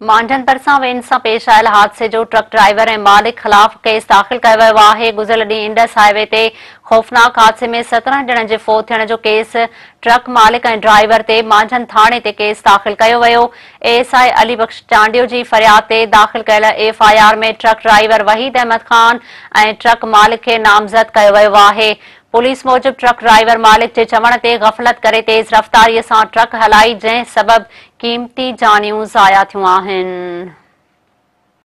मांझन परसां वेन सां पेश आयल हादसे जो ट्रक ड्राइवर ऐं मालिक ख़िलाफ़ केस दाख़िल कयो वियो आहे। गुज़िरियल ॾींहुं इंडस हाईवे ते ख़ौफ़नाक हादसे में 17 ॼणनि जे फ़ौत थियण जो केस ट्रक मालिक ऐं ड्राइवर ते मांझन थाणे ते केस दाख़िल कयो वियो। एएसआई अली बख्श चांडियो जी फ़रियाद ते दाख़िल कयल एफआईआर में ट्रक ड्राइवर वहीद अहमद ख़ान ऐं ट्रक मालिक खे नामज़द कयो वियो आहे। पुलिस मूजिबि ट्रक ड्राइवर मालिक जे चवण ते ग़फ़लत करे तेज़ रफ़्तारीअ सां ट्रक हलाई, जंहिं सबबि क़ीमती जानियूं ज़ाया थियूं आहिनि।